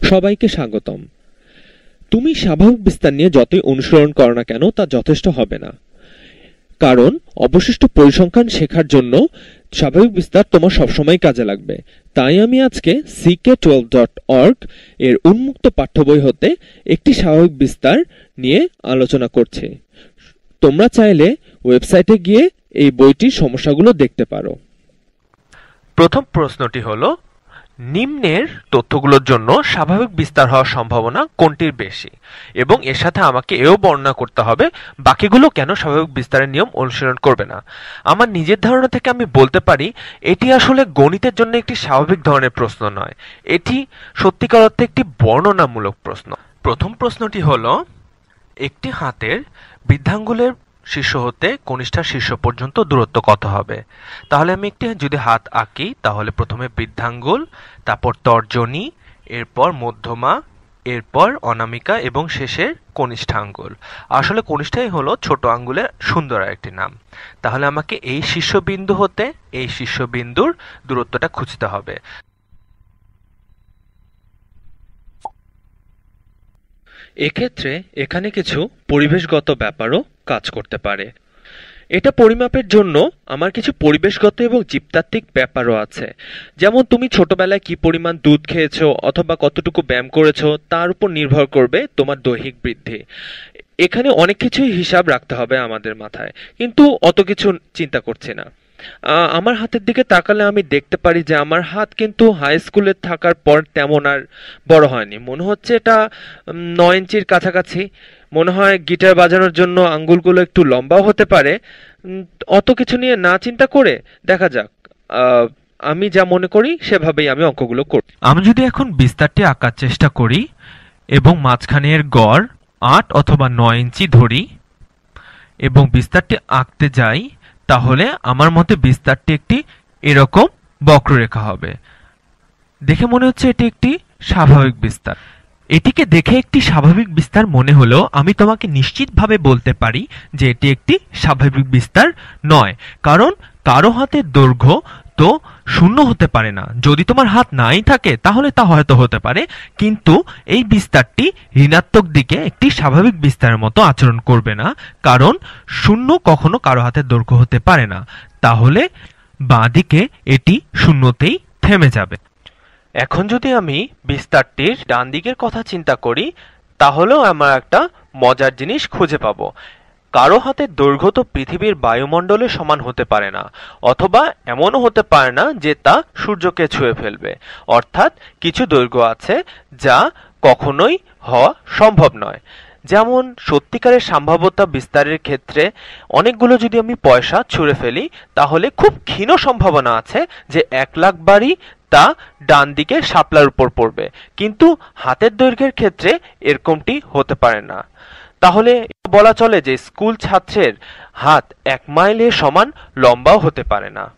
সবাইকে স্বাগতম। তুমি স্বাভাবিক বিস্তার নিয়ে যতই অনুসরণ করো না কেন তা যথেষ্ট হবে না, কারণ অবশিষ্ট পরিসংখ্যান শেখার জন্য স্বাভাবিক বিস্তার তোমার সবসময় কাজে লাগবে। তাই আমি আজকে ck12.org এর উন্মুক্ত পাঠ্য বই হতে একটি স্বাভাবিক বিস্তার নিয়ে আলোচনা করছি। তোমরা চাইলে ওয়েবসাইটে গিয়ে এই বইটির সমস্যাগুলো দেখতে পারো। প্রথম প্রশ্নটি হলো, নিম্নের তথ্যগুলোর জন্য স্বাভাবিক বিস্তার হওয়ার সম্ভাবনা কোনটির বেশি, এবং এর সাথে আমাকে এও বর্ণনা করতে হবে বাকিগুলো কেন স্বাভাবিক বিস্তারের নিয়ম অনুসরণ করবে না। আমার নিজের ধারণা থেকে আমি বলতে পারি এটি আসলে গণিতের জন্য একটি স্বাভাবিক ধরনের প্রশ্ন নয়, এটি সত্যিকার অর্থে একটি বর্ণনামূলক প্রশ্ন। প্রথম প্রশ্নটি হলো, একটি হাতের বৃদ্ধাঙ্গুলের শীর্ষ হতে কনিষ্ঠার শীর্ষ পর্যন্ত দূরত্ব কত হবে? তাহলে আমি একটি যদি হাত আঁকি, তাহলে প্রথমে বৃদ্ধাঙ্গুল, তারপর তর্জনী, এরপর মধ্যমা, এরপর অনামিকা এবং শেষের কনিষ্ঠাঙ্গুল। আসলে কনিষ্ঠাই হলো ছোট আঙ্গুলের সুন্দর একটি নাম। তাহলে আমাকে এই শীর্ষবিন্দু হতে এই শীর্ষবিন্দুর দূরত্বটা খুঁজতে হবে। এক্ষেত্রে এখানে কিছু পরিবেশগত ব্যাপারও কাজ করতে পারে। এটা পরিমাপের জন্য আমার কিছু পরিবেশগত এবং জীবতাত্ত্বিক ব্যাপারও আছে, যেমন তুমি ছোটবেলায় কি পরিমাণ দুধ খেয়েছো অথবা কতটুকু ব্যায়াম করেছো তার উপর নির্ভর করবে তোমার দৈহিক বৃদ্ধি। এখানে অনেক কিছুই হিসাব রাখতে হবে আমাদের মাথায়, কিন্তু অত কিছু চিন্তা করছি না। আমার হাতের দিকে তাকালে আমি দেখতে পারি যে আমার হাত কিন্তু হাই স্কুলে থাকার পর তেমন আর বড় হয়নি। মনে হচ্ছে এটা 9 ইঞ্চির কাছাকাছি। মনে হয় গিটার বাজানোর জন্য আঙ্গুলগুলো একটু লম্বাও হতে পারে। অত কিছু নিয়ে না চিন্তা করে দেখা যাক, আমি যা মনে করি সেভাবেই আমি অঙ্কগুলো করি। আমি যদি এখন বিস্তারটি আঁকার চেষ্টা করি এবং মাঝখানের গড় 8 অথবা 9 ইঞ্চি ধরি এবং বিস্তারটি আঁকতে যাই, তাহলে আমার মতে বিস্তারটি একটি এরকম বক্ররেখা হবে। দেখে মনে হচ্ছে এটি একটি স্বাভাবিক বিস্তার। এটিকে দেখে একটি স্বাভাবিক বিস্তার মনে হলেও আমি তোমাকে নিশ্চিতভাবে বলতে পারি যে এটি একটি স্বাভাবিক বিস্তার নয়, কারণ কারো হাতের দৈর্ঘ্য তো 0 হতে পারে না। যদি তোমার হাত নাই থাকে তাহলে তা হয়তো হতে পারে, কিন্তু এই বিস্তারটি ঋণাত্মক দিকে একটি স্বাভাবিক বিস্তারের মতো আচরণ করবে না, কারণ 0 কখনো কারো হাতের দৈর্ঘ্য হতে পারে না। তাহলে বাঁ দিকে এটি 0তেই থেমে যাবে। এখন যদি আমি বিস্তারটির ডান দিকের কথা চিন্তা করি, তাহলেও আমরা একটা মজার জিনিস খুঁজে পাবো। কারো হাতের দৈর্ঘ্য তো পৃথিবীর বায়ুমণ্ডলের সমান হতে পারে না, অথবা এমনও হতে পারে না যে তা সূর্যকে ছুঁয়ে ফেলবে। অর্থাৎ কিছু দৈর্ঘ্য আছে যা কখনোই হওয়া সম্ভব নয়। যেমন সত্যিকারের সম্ভাব্যতা বিস্তারের ক্ষেত্রে অনেকগুলো যদি আমি পয়সা ছুঁড়ে ফেলি, তাহলে খুব ক্ষীণ সম্ভাবনা আছে যে 1 লাখ বারই তা ডান দিকে শাপলার উপর পড়বে, কিন্তু হাতের দৈর্ঘ্যের ক্ষেত্রে এরকমটি হতে পারে না। তাহলে বলা চলে যে স্কুল ছাত্রের হাত 1 মাইলের সমান লম্বাও হতে পারে না।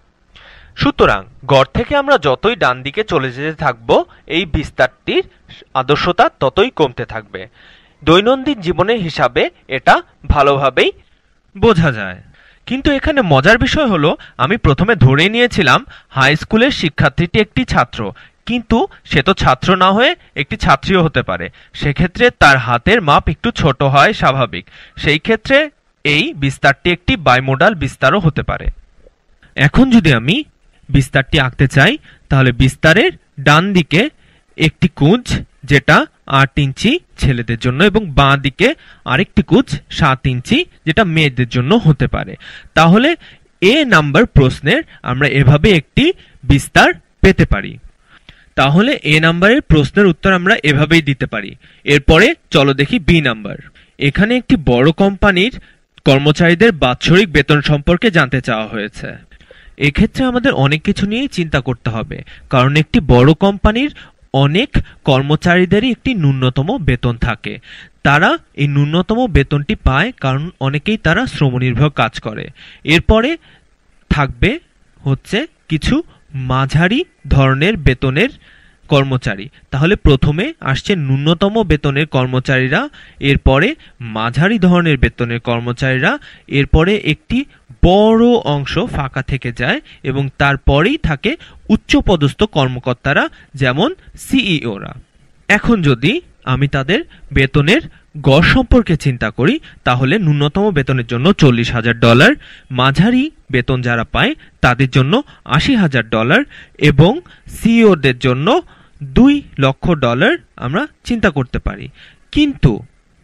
সুতরাং গড় থেকে আমরা যতই ডান দিকে চলে যেতে থাকব, এই বিস্তারটির আদর্শতা ততই কমতে থাকবে। দৈনন্দিন জীবনের হিসাবে এটা ভালোভাবেই বোঝা যায়। কিন্তু এখানে মজার বিষয় হলো, আমি প্রথমে ধরে নিয়েছিলাম হাই স্কুলের শিক্ষার্থীটি একটি ছাত্র, কিন্তু সে তো ছাত্র না হয়ে একটি ছাত্রীও হতে পারে। সেক্ষেত্রে তার হাতের মাপ একটু ছোট হয় স্বাভাবিক। সেই ক্ষেত্রে এই বিস্তারটি একটি বাইমোডাল বিস্তারও হতে পারে। এখন যদি আমি বিস্তারটি আঁকতে চাই, তাহলে বিস্তারের ডান দিকে একটি কুঁজ যেটা 8 ইঞ্চি ছেলেদের জন্য, এবং বাঁ দিকে আরেকটি কুঁজ 7 ইঞ্চি যেটা মেয়েদের জন্য হতে পারে। তাহলে এ নাম্বার প্রশ্নের আমরা এভাবে একটি বিস্তার পেতে পারি। তাহলে এ নাম্বারের প্রশ্নের উত্তর আমরা এভাবেই দিতে পারি। এরপরে চলো দেখি বি নাম্বার। এখানে একটি বড় কোম্পানির কর্মচারীদের বাৎসরিক বেতন সম্পর্কে জানতে চাওয়া হয়েছে। এক্ষেত্রে আমাদের অনেক কিছু নিয়েই চিন্তা করতে হবে, কারণ একটি বড় কোম্পানির অনেক কর্মচারীদেরই একটি ন্যূনতম বেতন থাকে। তারা এই ন্যূনতম বেতনটি পায় কারণ অনেকেই তারা শ্রমনির্ভর কাজ করে। এরপরে থাকবে হচ্ছে কিছু মাঝারি ধরনের বেতনের কর্মচারী। তাহলে প্রথমে আসছে ন্যূনতম বেতনের কর্মচারীরা, এরপরে মাঝারি ধরনের বেতনের কর্মচারীরা, এরপরে একটি বড় অংশ ফাঁকা থেকে যায় এবং তারপরেই থাকে উচ্চপদস্থ কর্মকর্তারা, যেমন সিইওরা। এখন যদি আমি তাদের বেতনের গড় সম্পর্কে চিন্তা করি তাহলে ন্যূনতম বেতনের জন্য $40,000, মাঝারি বেতন যারা পায় তাদের জন্য $80,000 এবং সিইওদের জন্য $2,00,000 আমরা চিন্তা করতে পারি। কিন্তু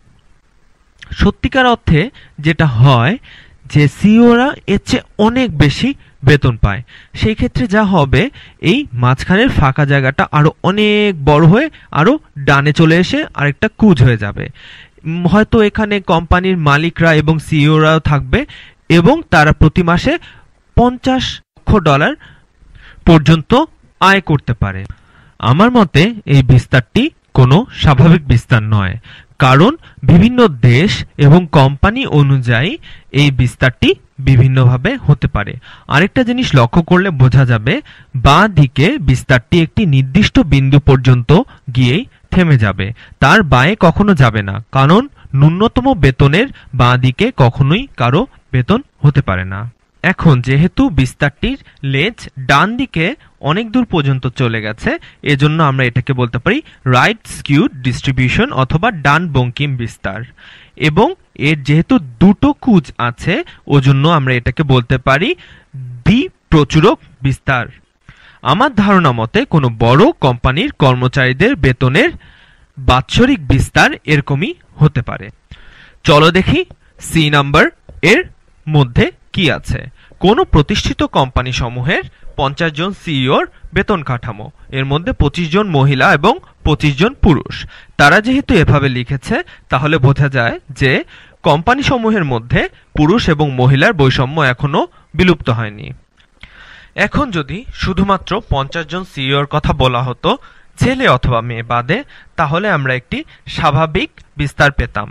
সত্যিকার অর্থে যেটা হয় যে সিইওরা এর চেয়ে অনেক বেশি বেতন পায়, সেই ক্ষেত্রে যা হবে এই মাঝখানের ফাঁকা জায়গাটা আরো অনেক বড় হয়ে আরো ডানে চলে এসে আরেকটা কুঁজ হয়ে যাবে। হয়তো এখানে কোম্পানির মালিকরা এবং সিইওরাও থাকবে এবং তারা প্রতি মাসে $50,00,000 পর্যন্ত আয় করতে পারে। আমার মতে এই বিস্তারটি কোনো স্বাভাবিক বিস্তার নয়, কারণ বিভিন্ন দেশ এবং কোম্পানি অনুযায়ী এই বিস্তারটি বিভিন্নভাবে হতে পারে। আরেকটা জিনিস লক্ষ্য করলে বোঝা যাবে, বাঁ দিকে বিস্তারটি একটি নির্দিষ্ট বিন্দু পর্যন্ত গিয়েই থেমে যাবে, তার বাঁয়ে কখনো যাবে না, কারণ ন্যূনতম বেতনের বাঁ দিকে কখনোই কারো বেতন হতে পারে না। এখন যেহেতু বিস্তারটির লেজ ডান দিকে অনেক দূর পর্যন্ত চলে গেছে, এজন্য আমরা এটাকে বলতে পারি রাইট স্কিউড ডিস্ট্রিবিউশন অথবা ডান বঙ্কিম বিস্তার। এবং এর যেহেতু দুটো কুঁজ আছে, ওজন্য আমরা এটাকে বলতে পারি দ্বিপ্রচুরক বিস্তার। আমার ধারণা মতে কোনো বড় কোম্পানির কর্মচারীদের বেতনের বাৎসরিক বিস্তার এরকমই হতে পারে। চলো দেখি সি নাম্বার এর মধ্যে কি আছে। কোনো প্রতিষ্ঠিত কোম্পানি সমূহের 50 জন সিইওর বেতন কাঠামো, এর মধ্যে 25 জন মহিলা এবং 25 জন পুরুষ। তারা যেহেতু এভাবে লিখেছে তাহলে বোঝা যায় যে কোম্পানি সমূহের মধ্যে পুরুষ এবং মহিলার বৈষম্য এখনো বিলুপ্ত হয়নি। এখন যদি শুধুমাত্র 50 জন সিইওর কথা বলা হতো, ছেলে অথবা মেয়ে বাদে, তাহলে আমরা একটি স্বাভাবিক বিস্তার পেতাম।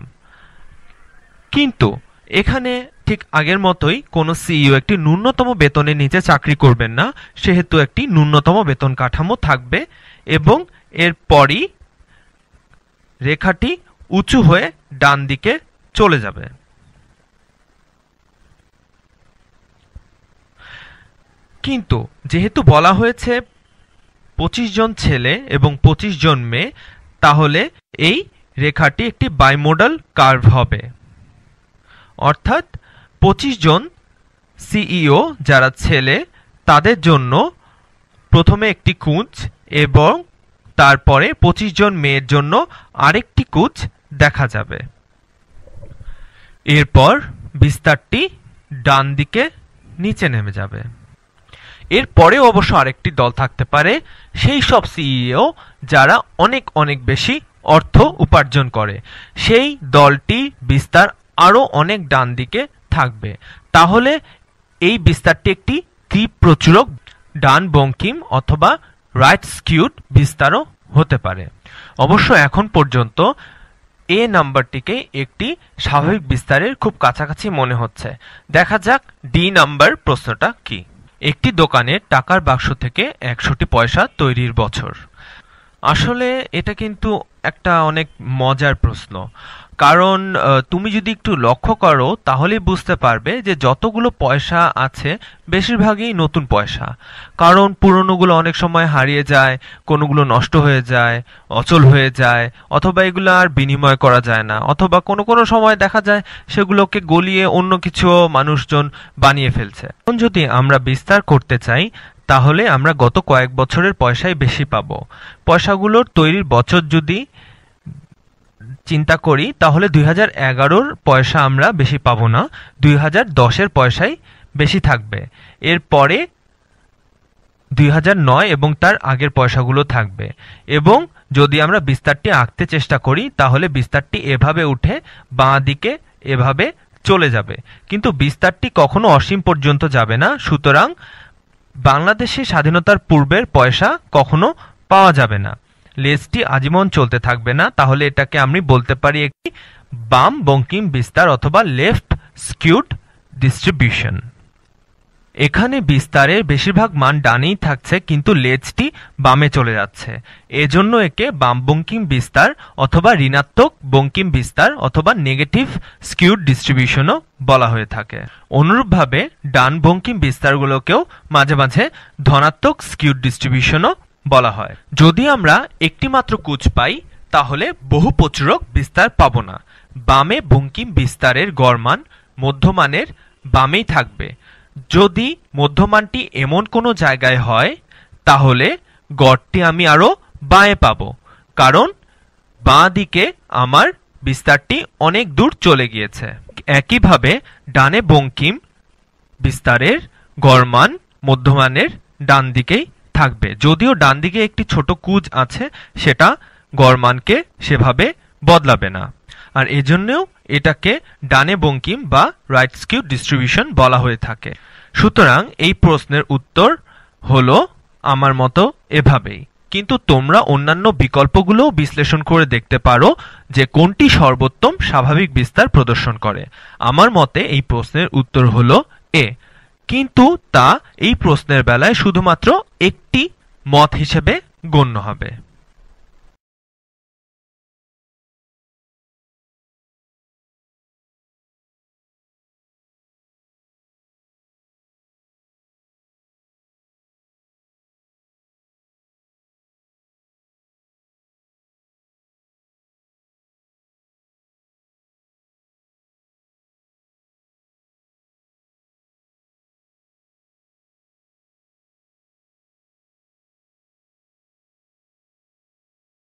কিন্তু এখানে ঠিক আগের মতোই কোনো সিইও একটি ন্যূনতম বেতনের নিচে চাকরি করবেন না, সেহেতু একটি ন্যূনতম বেতন কাঠামো থাকবে এবং এরপরই রেখাটি উঁচু হয়ে ডান দিকে চলে যাবে। কিন্তু যেহেতু বলা হয়েছে 25 জন ছেলে এবং 25 জন মেয়ে, তাহলে এই রেখাটি একটি বাইমোডাল কার্ভ হবে, অর্থাৎ 25 জন সিইও যারা ছেলে তাদের জন্য প্রথমে একটি কুঁজ এবং তারপরে 25 জন মেয়ের জন্য আরেকটি কুঁজ দেখা যাবে। এরপর বিস্তারটি ডান দিকে নিচে নেমে যাবে। এরপরেও অবশ্য আরেকটি দল থাকতে পারে, সেই সব সিইও যারা অনেক অনেক বেশি অর্থ উপার্জন করে, সেই দলটি বিস্তার আরো অনেক ডান দিকে থাকবে। তাহলে এই বিস্তারটি একটি দ্বিপ্রচুরক ডান বঙ্কিম অথবা রাইট স্কিউড বিস্তারও হতে পারে। অবশ্য এখন পর্যন্ত এ নাম্বারটিকে একটি স্বাভাবিক বিস্তারের খুব কাছাকাছি মনে হচ্ছে। দেখা যাক ডি নাম্বার প্রশ্নটা কি। একটি দোকানে টাকার বাক্স থেকে 100টি পয়সা তৈরির বছর। আসলে এটা কিন্তু একটা অনেক মজার প্রশ্ন, কারণ তুমি যদি একটু লক্ষ্য করো তাহলেই বুঝতে পারবে যে যতগুলো পয়সা আছে বেশিরভাগই নতুন পয়সা, কারণ পুরনোগুলো অনেক সময় হারিয়ে যায়, কোনোগুলো নষ্ট হয়ে যায়, অচল হয়ে যায়, অথবা এগুলো আর বিনিময় করা যায় না, অথবা কোনো কোনো সময় দেখা যায় সেগুলোকে গলিয়ে অন্য কিছু মানুষজন বানিয়ে ফেলছে। এখন যদি আমরা বিস্তার করতে চাই তাহলে আমরা গত কয়েক বছরের পয়সাই বেশি পাবো। পয়সাগুলোর তৈরির বছর যদি চিন্তা করি তাহলে 2011-র পয়সা আমরা বেশি পাবো না, 2010-এর পয়সাই বেশি থাকবে। এরপরে 2009 এবং তার আগের পয়সাগুলো থাকবে। এবং যদি আমরা বিস্তারটি আঁকতে চেষ্টা করি তাহলে বিস্তারটি এভাবে উঠে বাঁ দিকে এভাবে চলে যাবে, কিন্তু বিস্তারটি কখনো অসীম পর্যন্ত যাবে না। সুতরাং বাংলাদেশে স্বাধীনতার পূর্বের পয়সা কখনো পাওয়া যাবে না, লেজটি আজীবন চলতে থাকবে না। তাহলে এটাকে আমি বলতে পারি একটি বাম বঙ্কিম বিস্তার অথবা লেফট স্কিউড ডিস্ট্রিবিউশন। এখানে বিস্তারের বেশিরভাগ মান ডানেই থাকছে, কিন্তু লেজটি বামে চলে যাচ্ছে, এজন্য একে বাম বঙ্কিম বিস্তার অথবা ঋণাত্মক বঙ্কিম বিস্তার অথবা নেগেটিভ স্কিউড ডিস্ট্রিবিউশনও বলা হয়ে থাকে। অনুরূপভাবে ডান বঙ্কিম বিস্তারগুলোকেও মাঝে মাঝে ধনাত্মক স্কিউড ডিস্ট্রিবিউশনও বলা হয়। যদি আমরা একটি মাত্র কুঁজ পাই তাহলে বহু প্রচুরক বিস্তার পাবো না। বামে বঙ্কিম বিস্তারের গড়মান মধ্যমানের বামেই থাকবে। যদি মধ্যমানটি এমন কোনো জায়গায় হয় তাহলে গড়টি আমি আরো বাঁয়ে পাবো, কারণ বাঁ দিকে আমার বিস্তারটি অনেক দূর চলে গিয়েছে। একইভাবে ডানে বঙ্কিম বিস্তারের গড়মান মধ্যমানের ডান দিকেই থাকবে, যদিও ডান দিকে একটি ছোট কুঁজ আছে, সেটা গড়মানকে সেভাবে বদলাবে না। আর এজন্যও এটাকে ডানে বঙ্কিম বা রাইট স্কিউ ডিস্ট্রিবিউশন বলা হয়ে থাকে। সুতরাং এই প্রশ্নের উত্তর হলো আমার মতো এভাবেই। কিন্তু তোমরা অন্যান্য বিকল্পগুলোও বিশ্লেষণ করে দেখতে পারো যে কোনটি সর্বোত্তম স্বাভাবিক বিস্তার প্রদর্শন করে। আমার মতে এই প্রশ্নের উত্তর হলো এ, কিন্তু তা এই প্রশ্নের বেলায় শুধুমাত্র একটি মত হিসেবে গণ্য হবে।